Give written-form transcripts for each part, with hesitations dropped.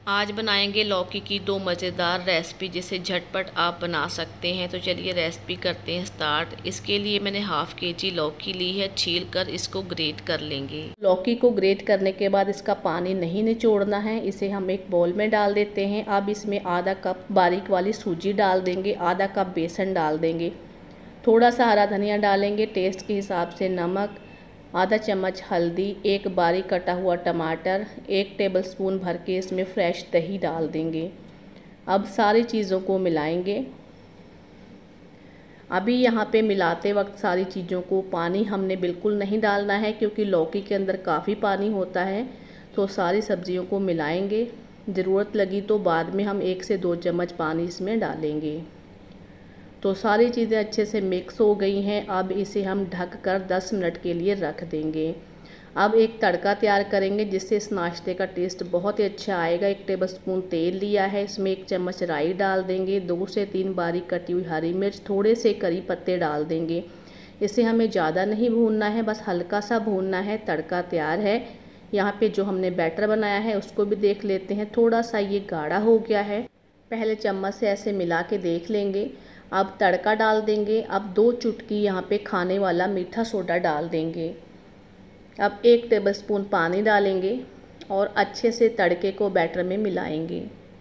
आज बनाएंगे लौकी की दो मज़ेदार रेसिपी जिसे झटपट आप बना सकते हैं। तो चलिए रेसिपी करते हैं स्टार्ट। इसके लिए मैंने हाफ़ केजी लौकी ली है, छील कर इसको ग्रेट कर लेंगे। लौकी को ग्रेट करने के बाद इसका पानी नहीं निचोड़ना है। इसे हम एक बाउल में डाल देते हैं। अब इसमें आधा कप बारीक वाली सूजी डाल देंगे, आधा कप बेसन डाल देंगे, थोड़ा सा हरा धनिया डालेंगे, टेस्ट के हिसाब से नमक, आधा चम्मच हल्दी, एक बारीक कटा हुआ टमाटर, 1 टेबलस्पून भर के इसमें फ्रेश दही डाल देंगे। अब सारी चीज़ों को मिलाएंगे। अभी यहाँ पे मिलाते वक्त सारी चीज़ों को पानी हमने बिल्कुल नहीं डालना है क्योंकि लौकी के अंदर काफ़ी पानी होता है। तो सारी सब्जियों को मिलाएंगे। ज़रूरत लगी तो बाद में हम 1 से 2 चम्मच पानी इसमें डालेंगे। तो सारी चीज़ें अच्छे से मिक्स हो गई हैं। अब इसे हम ढक कर 10 मिनट के लिए रख देंगे। अब एक तड़का तैयार करेंगे जिससे इस नाश्ते का टेस्ट बहुत ही अच्छा आएगा। 1 टेबलस्पून तेल लिया है, इसमें 1 चम्मच राई डाल देंगे, 2 से 3 बारीक कटी हुई हरी मिर्च, थोड़े से करी पत्ते डाल देंगे। इसे हमें ज़्यादा नहीं भूनना है, बस हल्का सा भूनना है। तड़का तैयार है। यहाँ पे जो हमने बैटर बनाया है उसको भी देख लेते हैं। थोड़ा सा ये गाढ़ा हो गया है, पहले चम्मच से ऐसे मिला के देख लेंगे। अब तड़का डाल देंगे। अब 2 चुटकी यहाँ पे खाने वाला मीठा सोडा डाल देंगे। अब 1 टेबलस्पून पानी डालेंगे और अच्छे से तड़के को बैटर में मिलाएंगे।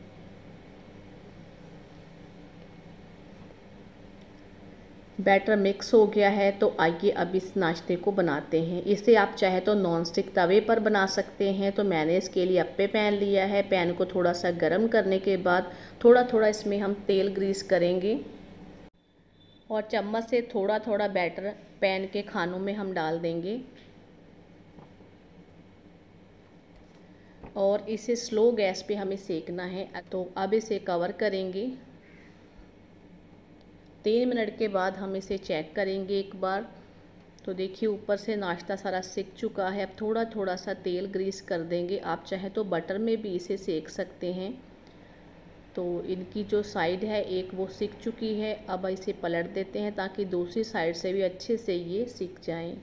बैटर मिक्स हो गया है तो आइए अब इस नाश्ते को बनाते हैं। इसे आप चाहे तो नॉन स्टिक तवे पर बना सकते हैं। तो मैंने इसके लिए अप्पे पैन लिया है। पैन को थोड़ा सा गर्म करने के बाद थोड़ा थोड़ा इसमें हम तेल ग्रीस करेंगे और चम्मच से थोड़ा थोड़ा बैटर पैन के खानों में हम डाल देंगे और इसे स्लो गैस पे हमें सेकना है। तो अब इसे कवर करेंगे। 3 मिनट के बाद हम इसे चेक करेंगे एक बार। तो देखिए ऊपर से नाश्ता सारा सिक चुका है। अब थोड़ा थोड़ा सा तेल ग्रीस कर देंगे। आप चाहे तो बटर में भी इसे सेक सकते हैं। तो इनकी जो साइड है एक वो सिक चुकी है। अब इसे पलट देते हैं ताकि दूसरी साइड से भी अच्छे से ये सिक जाएं।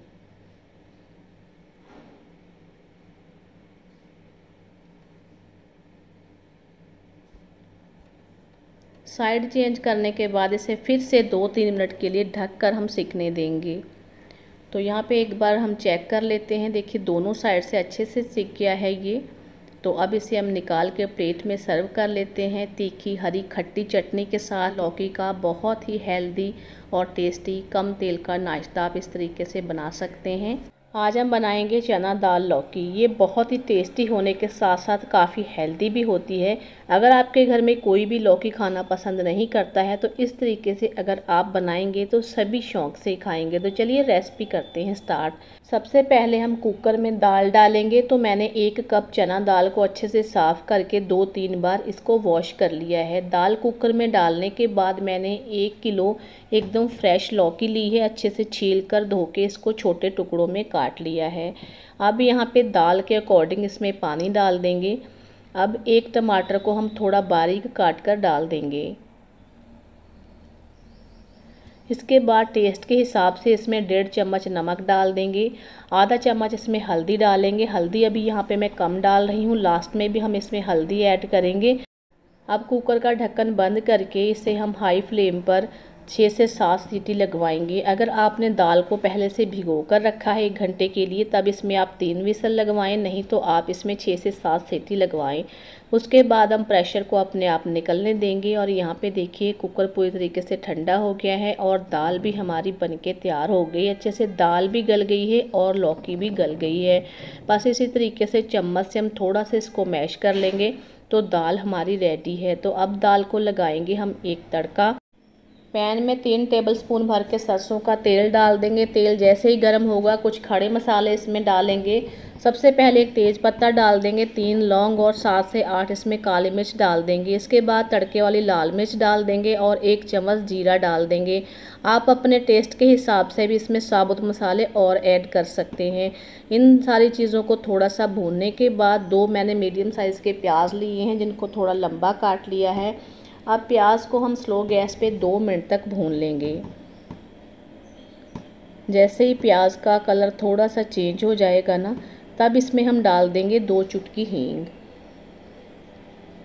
साइड चेंज करने के बाद इसे फिर से 2-3 मिनट के लिए ढक कर हम सिकने देंगे। तो यहाँ पे एक बार हम चेक कर लेते हैं। देखिए दोनों साइड से अच्छे से सिक गया है ये। तो अब इसे हम निकाल के प्लेट में सर्व कर लेते हैं तीखी हरी खट्टी चटनी के साथ। लौकी का बहुत ही हेल्दी और टेस्टी कम तेल का नाश्ता आप इस तरीके से बना सकते हैं। आज हम बनाएंगे चना दाल लौकी। ये बहुत ही टेस्टी होने के साथ साथ काफ़ी हेल्दी भी होती है। अगर आपके घर में कोई भी लौकी खाना पसंद नहीं करता है तो इस तरीके से अगर आप बनाएंगे तो सभी शौक़ से खाएंगे। तो चलिए रेसिपी करते हैं स्टार्ट। सबसे पहले हम कुकर में दाल डालेंगे। तो मैंने 1 कप चना दाल को अच्छे से साफ़ करके 2-3 बार इसको वॉश कर लिया है। दाल कुकर में डालने के बाद मैंने 1 किलो एकदम फ्रेश लौकी ली है। अच्छे से छील कर धो के इसको छोटे टुकड़ों में काट लिया है। अब यहाँ पे दाल के अकॉर्डिंग इसमें पानी डाल देंगे। अब 1 टमाटर को हम थोड़ा बारीक काट कर डाल देंगे। इसके बाद टेस्ट के हिसाब से इसमें 1.5 चम्मच नमक डाल देंगे। आधा चम्मच इसमें हल्दी डालेंगे। हल्दी अभी यहाँ पे मैं कम डाल रही हूँ, लास्ट में भी हम इसमें हल्दी ऐड करेंगे। अब कुकर का ढक्कन बंद करके इसे हम हाई फ्लेम पर 6 से 7 सीटी लगवाएंगे। अगर आपने दाल को पहले से भिगो कर रखा है 1 घंटे के लिए तब इसमें आप 3 विसल लगवाएं, नहीं तो आप इसमें 6 से 7 सीटी लगवाएं। उसके बाद हम प्रेशर को अपने आप निकलने देंगे। और यहाँ पे देखिए कुकर पूरी तरीके से ठंडा हो गया है और दाल भी हमारी बनके तैयार हो गई। अच्छे से दाल भी गल गई है और लौकी भी गल गई है। बस इसी तरीके से चम्मच से हम थोड़ा सा इसको मैश कर लेंगे तो दाल हमारी रेडी है। तो अब दाल को लगाएंगे हम एक तड़का। पैन में 3 टेबलस्पून भर के सरसों का तेल डाल देंगे। तेल जैसे ही गर्म होगा कुछ खड़े मसाले इसमें डालेंगे। सबसे पहले एक तेज़ पत्ता डाल देंगे, 3 लौंग और 7 से 8 इसमें काली मिर्च डाल देंगे। इसके बाद तड़के वाली लाल मिर्च डाल देंगे और 1 चम्मच जीरा डाल देंगे। आप अपने टेस्ट के हिसाब से भी इसमें साबुत मसाले और ऐड कर सकते हैं। इन सारी चीज़ों को थोड़ा सा भूनने के बाद 2 मैंने मीडियम साइज़ के प्याज लिए हैं जिनको थोड़ा लंबा काट लिया है। अब प्याज को हम स्लो गैस पे 2 मिनट तक भून लेंगे। जैसे ही प्याज का कलर थोड़ा सा चेंज हो जाएगा ना तब इसमें हम डाल देंगे 2 चुटकी हींग।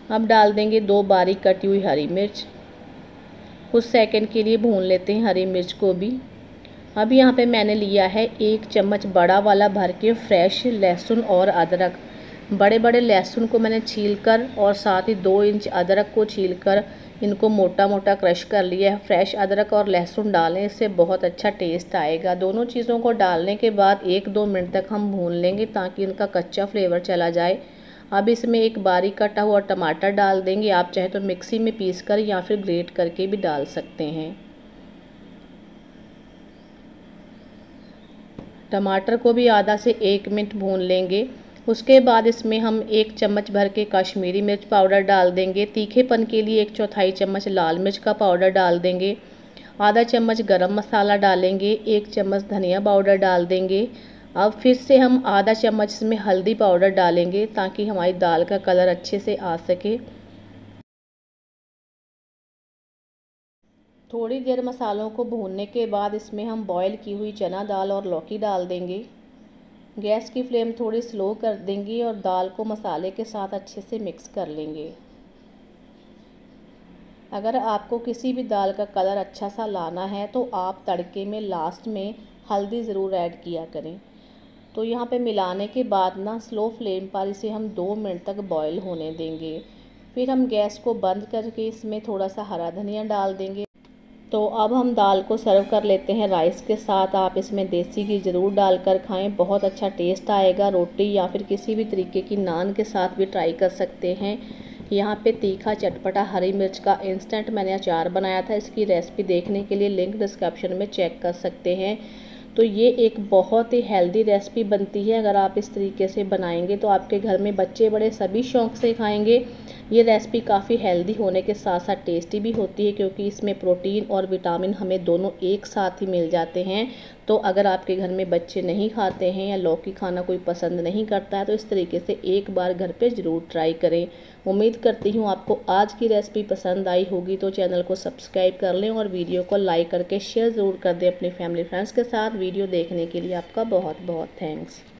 अब डाल देंगे 2 बारीक कटी हुई हरी मिर्च। कुछ सेकंड के लिए भून लेते हैं हरी मिर्च को भी। अब यहाँ पे मैंने लिया है 1 चम्मच बड़ा वाला भर के फ्रेश लहसुन और अदरक। बड़े बड़े लहसुन को मैंने छीलकर और साथ ही 2 इंच अदरक को छीलकर इनको मोटा मोटा क्रश कर लिया है। फ्रेश अदरक और लहसुन डालें, इससे बहुत अच्छा टेस्ट आएगा। दोनों चीज़ों को डालने के बाद 1-2 मिनट तक हम भून लेंगे ताकि इनका कच्चा फ्लेवर चला जाए। अब इसमें एक बारीक कटा हुआ टमाटर डाल देंगे। आप चाहे तो मिक्सी में पीस कर या फिर ग्रेट करके भी डाल सकते हैं। टमाटर को भी आधा से 1 मिनट भून लेंगे। उसके बाद इसमें हम 1 चम्मच भर के कश्मीरी मिर्च पाउडर डाल देंगे। तीखेपन के लिए 1/4 चम्मच लाल मिर्च का पाउडर डाल देंगे। आधा चम्मच गरम मसाला डालेंगे। 1 चम्मच धनिया पाउडर डाल देंगे। अब फिर से हम आधा चम्मच इसमें हल्दी पाउडर डालेंगे ताकि हमारी दाल का कलर अच्छे से आ सके। थोड़ी देर मसालों को भूनने के बाद इसमें हम बॉईल की हुई चना दाल और लौकी डाल देंगे। गैस की फ्लेम थोड़ी स्लो कर देंगे और दाल को मसाले के साथ अच्छे से मिक्स कर लेंगे। अगर आपको किसी भी दाल का कलर अच्छा सा लाना है तो आप तड़के में लास्ट में हल्दी ज़रूर ऐड किया करें। तो यहाँ पे मिलाने के बाद ना स्लो फ्लेम पर इसे हम 2 मिनट तक बॉईल होने देंगे। फिर हम गैस को बंद करके इसमें थोड़ा सा हरा धनिया डाल देंगे। तो अब हम दाल को सर्व कर लेते हैं राइस के साथ। आप इसमें देसी घी ज़रूर डालकर खाएं, बहुत अच्छा टेस्ट आएगा। रोटी या फिर किसी भी तरीके की नान के साथ भी ट्राई कर सकते हैं। यहाँ पे तीखा चटपटा हरी मिर्च का इंस्टेंट मैंने अचार बनाया था। इसकी रेसिपी देखने के लिए लिंक डिस्क्रिप्शन में चेक कर सकते हैं। तो ये एक बहुत ही हेल्दी रेसिपी बनती है। अगर आप इस तरीके से बनाएंगे तो आपके घर में बच्चे बड़े सभी शौक़ से खाएंगे। ये रेसिपी काफ़ी हेल्दी होने के साथ साथ टेस्टी भी होती है क्योंकि इसमें प्रोटीन और विटामिन हमें दोनों एक साथ ही मिल जाते हैं। तो अगर आपके घर में बच्चे नहीं खाते हैं या लौकी खाना कोई पसंद नहीं करता है तो इस तरीके से एक बार घर पे ज़रूर ट्राई करें। उम्मीद करती हूँ आपको आज की रेसिपी पसंद आई होगी। तो चैनल को सब्सक्राइब कर लें और वीडियो को लाइक करके शेयर ज़रूर कर दें अपनी फैमिली फ्रेंड्स के साथ। वीडियो देखने के लिए आपका बहुत बहुत थैंक्स।